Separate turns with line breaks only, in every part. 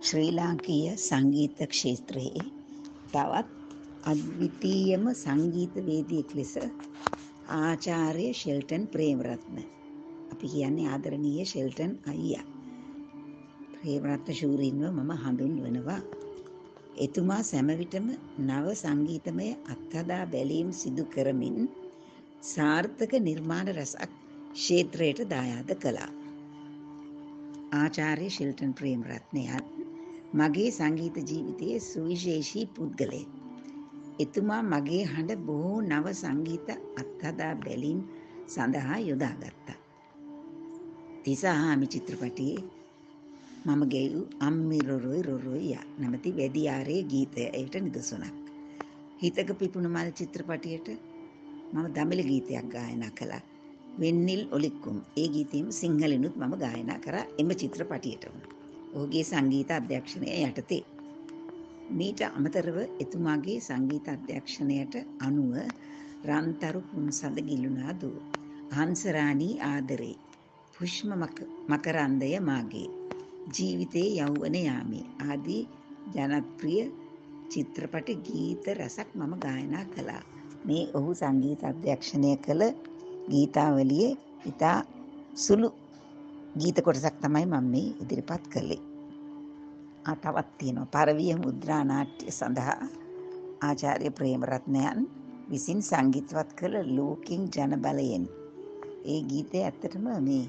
ශ්‍රී ලාංකීය සංගීත ක්ෂේත්‍රයේ තවත් අද්විතීයම සංගීතවේදියෙක් ලෙස ආචාර්ය ෂෙල්ටන් ප්‍රේමරත්න, අපි කියන්නේ ආදරණීය ෂෙල්ටන් අයියා, ප්‍රේමරත්න ශූරීන්ව මම හඳුන්වනවා. එතුමා සැමවිටම නව සංගීතමය අත්හදා බැලීම් සිදු කරමින් සාර්ථක නිර්මාණ රසක් ක්ෂේත්‍රයට දායාද කළා. ආචාර්ය ෂෙල්ටන් ප්‍රේමරත්නයන් මගේ සංගීත ජීවිතයේ සුවිශේෂී පුද්ගලයෙක්. එතුමා මගේ හඬ බොහෝ නව සංගීත අත්හදා බැලීම් සඳහා යොදාගත්තා. තිසාහාමි චිත්‍රපටයේ මම ගැයූ අම්මි රොරොයි රොරොයියා නැමැති වැදියාරේ ගීතයට නිදසුනක්. හිතක පිපුණු මල් චිත්‍රපටයට මම දමිළ ගීතයක් ගායනා කළා. වෙන්නිල් ඔලික්කුම්, ඒ ගීතයම සිංහලෙනුත් මම ගායනා කරා එම චිත්‍රපටයටම, ඔහුගේ සංගීත අධ්‍යක්ෂණය යටතේ. මීට අමතරව එතුමාගේ සංගීත අධ්‍යක්ෂණයට අනුව රන්තරු පුන්සඳ ගිලුනා දූ, හංසරාණී ආදරේ, පුෂ්ම මකරන්දය මාගේ, ජීවිතයේ යෞවන යාමේ ආදී ජනප්‍රිය චිත්‍රපට ගීත රසක් මම ගායනා කළා. මේ ඔහු සංගීත අධ්‍යක්ෂණය කළ ගීතාවලියේ ඉතා සුළු ගීත කොටසක් තමයි මම මේ ඉදිරිපත් කළේ. තවත් තියෙනවා පරවිය මුද්‍රා නාට්‍ය සඳහා ආචාර්ය ප්‍රේමරත්නයන් විසින් සංගීතවත් කළ ලෝකින් ජනබලයෙන්. ඒ ගීතය ඇත්තටම මේ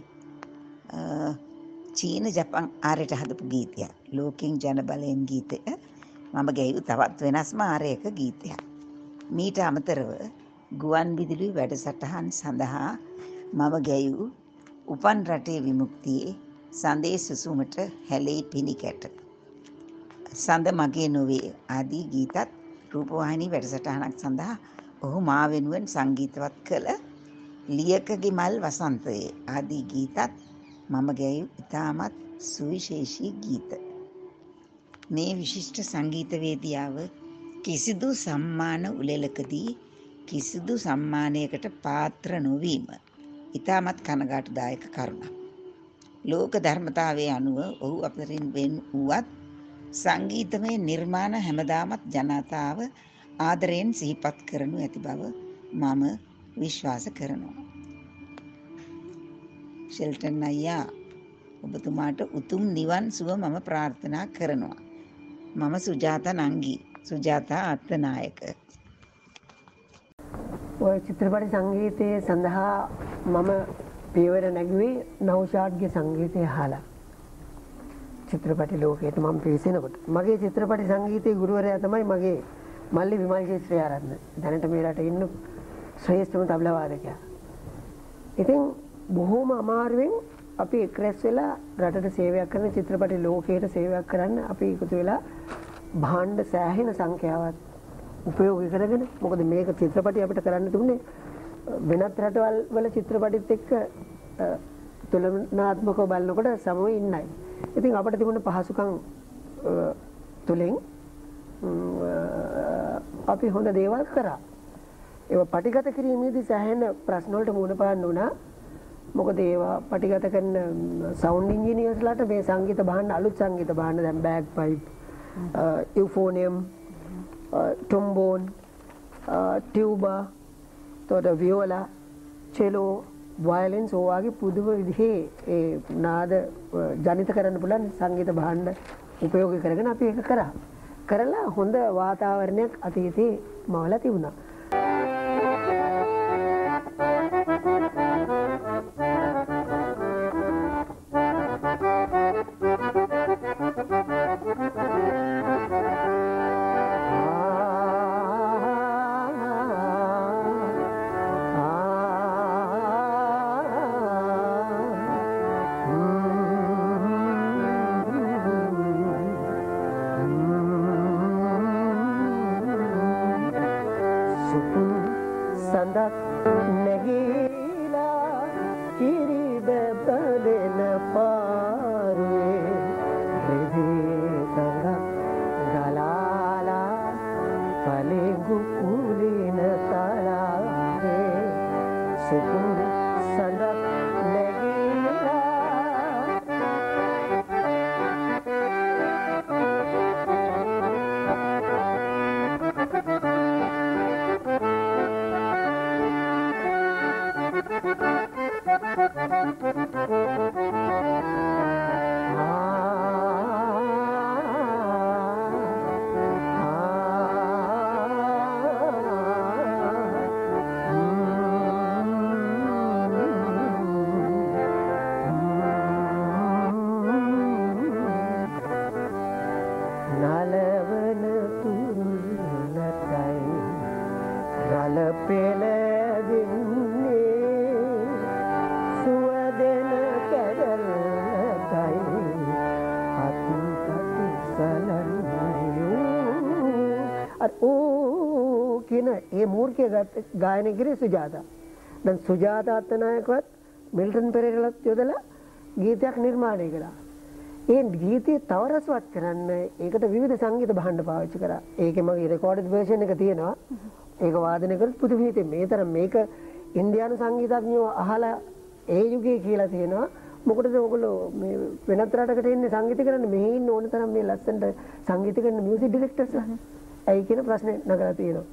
චීන ජපන් ආරයට හදපු ගීතයක්. ලෝකින් ජනබලයෙන් ගීතය මම ගැයූ තවත් වෙනස්ම ආරයක ගීතයක්. මීට අමතරව ගුවන් විදුලි වැඩසටහන් සඳහා මම ගැයූ උපන් රටේ විමුක්තියේ සඳේ සුසුමට හැලෙයි පිණිකැට, සඳ මගේ නොවේ ආදී ගීතත් රූපවාහිනී වැඩසටහනක් සඳහා ඔහු මා වෙනුවෙන් සංගීතවත් කළ ලියකගේ මල් වසන්තයේ ආදී ගීතත් මම ගැයූ ඉතාමත් සුවිශේෂී ගීත. මේ විශිෂ්ට සංගීතවේදියාව කිසිදු සම්මාන උළෙලකදී කිසිදු සම්මානයකට පාත්‍ර නොවීම ඉතාමත් කනගාටුදායක කරුණක්. ලෝක ධර්මතාවයේ අනුව ඔහු අතරින් වෙන් වුවත් සංගීතමය නිර්මාණ හැමදාමත් ජනතාව ආදරයෙන් සිහිපත් කරනු ඇති බව මම විශ්වාස කරනවා. ෂෙල්ටන් අයියා, ඔබතුමාට උතුම් නිවන් සුව මම ප්‍රාර්ථනා කරනවා. මම සුජාතා නංගි, සුජාතා අත්තනායක.
ඔය චිත්‍රපට සංගීතය සඳහා මම පියවර නැගුවේ නෞෂාඩ්ගේ සංගීතය අහලා. චිත්‍රපටි ලෝකයට මම පිවිසෙනකොට මගේ චිත්‍රපටි සංගීතයේ ගුරුවරයා තමයි මගේ මල්ලි විමල් ශ්‍රේයාරත්න. දැනට මේ රටේ ඉන්න ශ්‍රේෂ්ඨම තබලා වාදකයා. ඉතින් බොහෝම අමාරුවෙන් අපි එක් රැස් වෙලා රටට සේවයක් කරන, චිත්‍රපටි ලෝකයට සේවයක් කරන්න අපි එකතු වෙලා භාණ්ඩ සෑහෙන සංඛ්‍යාවක් උපයෝගී කරගෙන, මොකද මේක චිත්‍රපටි අපිට කරන්න තිබුණේ වෙනත් රටවල් වල චිත්‍රපටිත් එක්ක තුලනාත්මකව බලනකොට සමව ඉන්නයි. ඉතින් අපිට තිබුණ පහසුකම් තුලින් අපි හොඳ දේවල් කරා. ඒවා පටිගත කිරීමේදී සෑහෙන ප්‍රශ්න වලට මුහුණ පාන්න වුණා. මොකද ඒවා පටිගත කරන සවුන්ඩ් ඉන්ජිනියර්ස්ලාට මේ සංගීත භාණ්ඩ, අලුත් සංගීත භාණ්ඩ, දැන් බෑග් පයිප්, යුෆෝනියම්, ට්‍රොම්බෝන්, ටියුබා, තොට වියෝලා, චෙලෝ, වයලින්ස් වගේ පුදුම විදිහේ ඒ නාද ජනිත කරන්න පුළුවන් සංගීත භාණ්ඩ උපයෝගී කරගෙන අපි ඒක කරලා හොඳ වාතාවරණයක් අතීතේ මවලා තිබුණා. අර ඕ කියන ඒ මූර්ඛය ගායනය කරේ සුජාතා. දැන් සුජාතා අත්තනායකවත් මිල්ටන් පෙරේරාලත් යොදලා ගීතයක් නිර්මාණය කළා. ඒ ගීතය තව රසවත් කරන්න ඒකට විවිධ සංගීත භාණ්ඩ පාවිච්චි කරා. ඒකේ මගේ රෙකෝඩඩ් වර්ෂන් එක තියෙනවා. ඒක වාදනය කරත් පුදුම හිතේ මේ තරම් මේක ඉන්දියානු සංගීතඥයෝ අහලා ඒ යුගයේ කියලා තියෙනවා. මොකටද ඔයගොල්ලෝ මේ වෙනත් රටකට එන්නේ සංගීත කරන්න මෙහි ඉන්න ඕන තරම් මේ ලස්සනට සංගීත කරන මියුසික් ඩිරෙක්ටර්ස්ලා. ඇයි කියන ප්‍රශ්නේ නගලා තියෙනවා.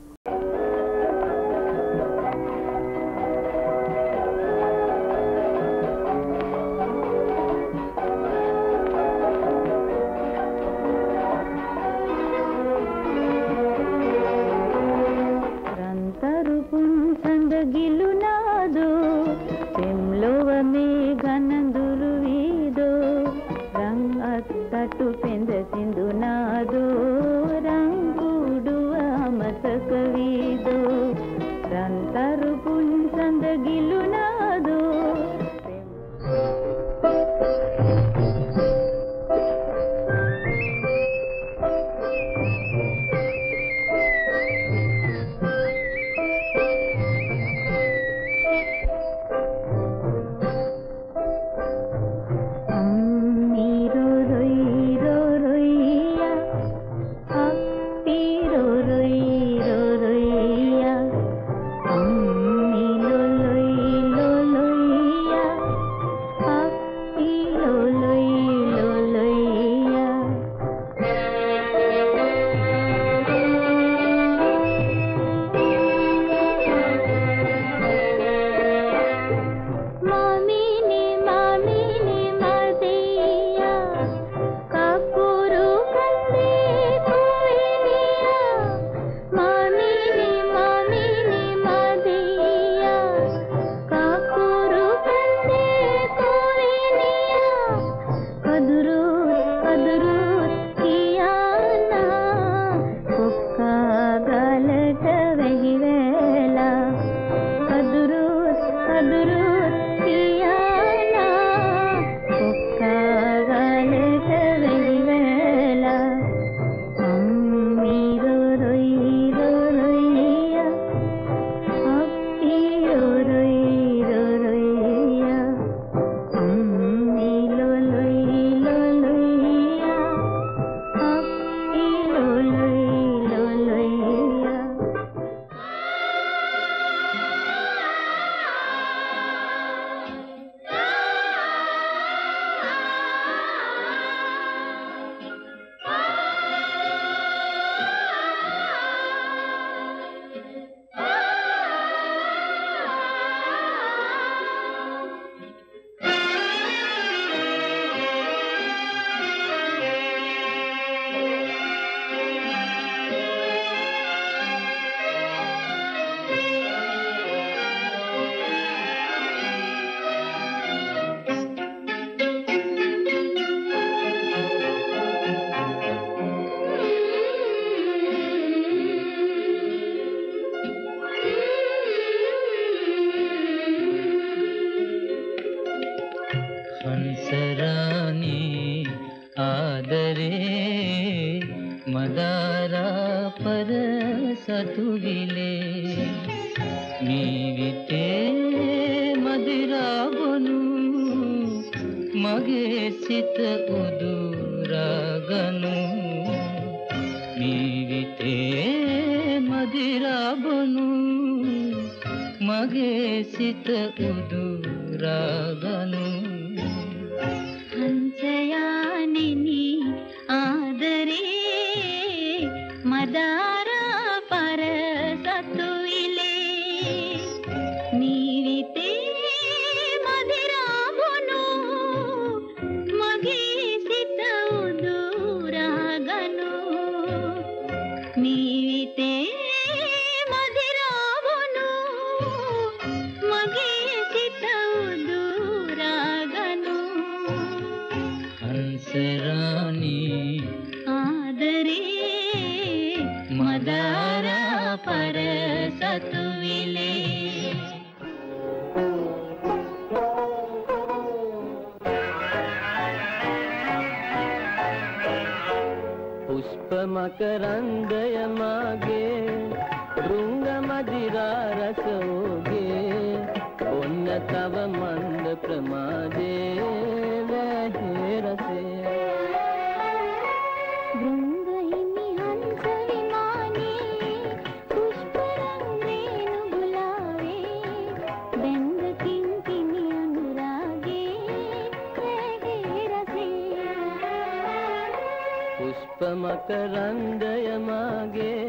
මකරන්දය මාගේ රුංග මදිරා රසෝගේ ඔන්න තව මන්ද ප්‍රමාදේ වැහි රසේ
බෘංගහිමි හංස විමානේ පුෂ්පරං රේණු ගුලාවේ බෙන්දකින් කිනි අනුරාගේ වැහි රසේ
පුෂ්ප මකරන්දය මාගේ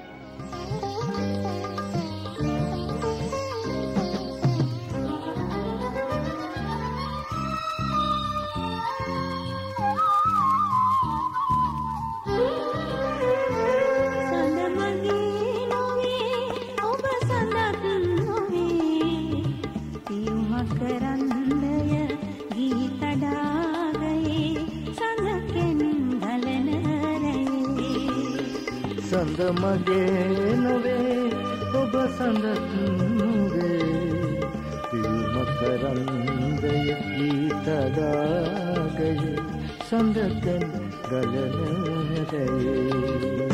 සඳ මගේ නොවේ ඔබ සඳක් නුවේ පියුම කරන්දය ගීතදාගය සඳකන් ගලනරයේ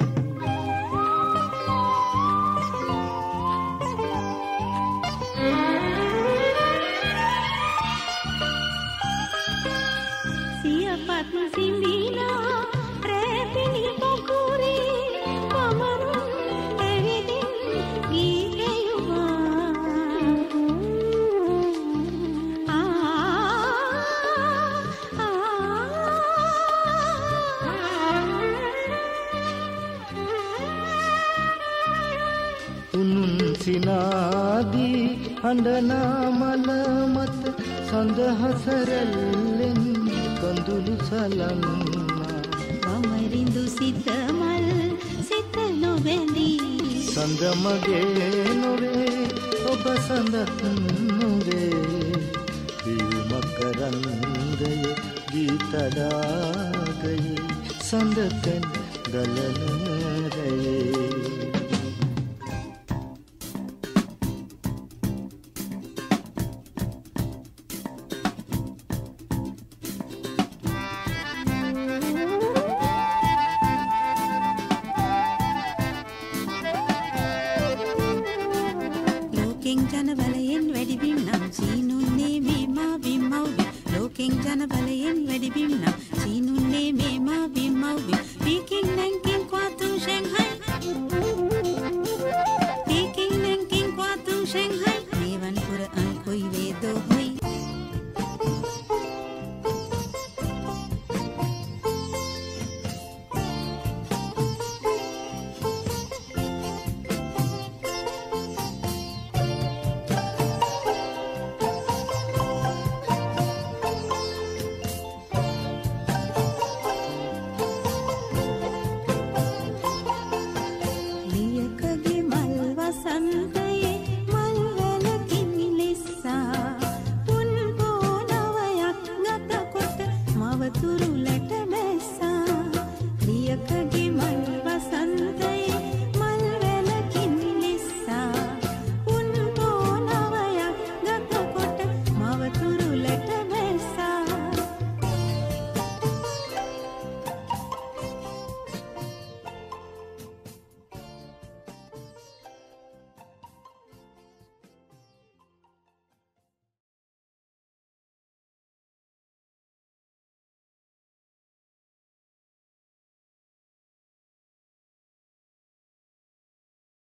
සියපත් සිඳිනා රැපිනි පොකුරේ කමරුන් එවිදින් ගීතයුවා
උනුන් සිනාදී හඬනා මල මත සඳහසරල්ලෙන් කඳුළු සලන්නා
වමරින්දු සිත මල් සිත නොබැඳී
සඳ මගේ නොවේ ඔබ සඳක් නොවේ පියුම කරන්දය ගීතදාගයේ සඳකන් ගලනරයේ
ජනබලයෙන් වැඩිවීම නම් සීනුන්නේ මේ මා විමව්වි ලෝකෙන් ජනබලයෙන් වැඩිවීම නම් සීනුන්නේ මේ මා විමව්වි